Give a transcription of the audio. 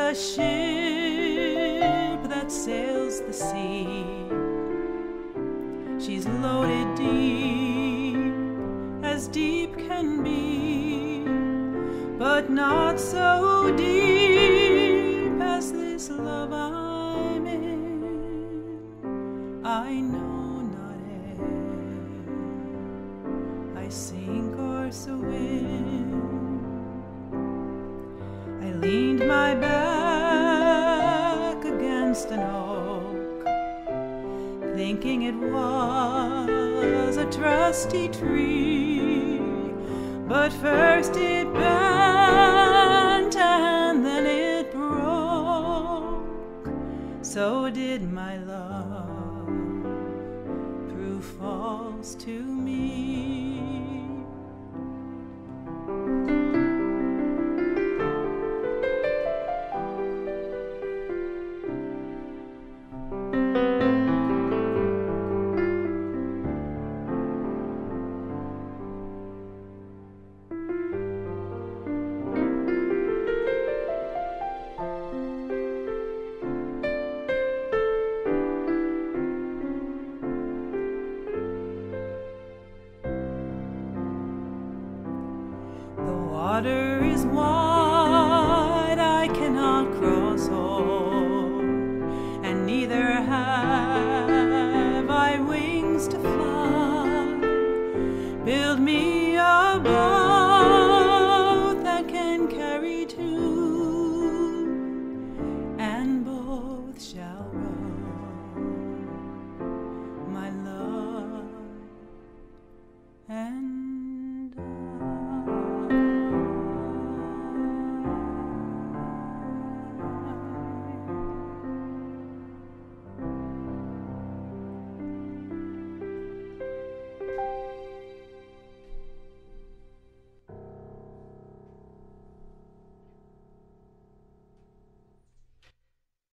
a ship that sails the sea. She's loaded deep, as deep can be, but not so deep as this love I'm in. I know not ere I sink or swim. I leaned my back against an oak, thinking it was a trusty tree, but first it bent and then it broke. So did my love prove false to me.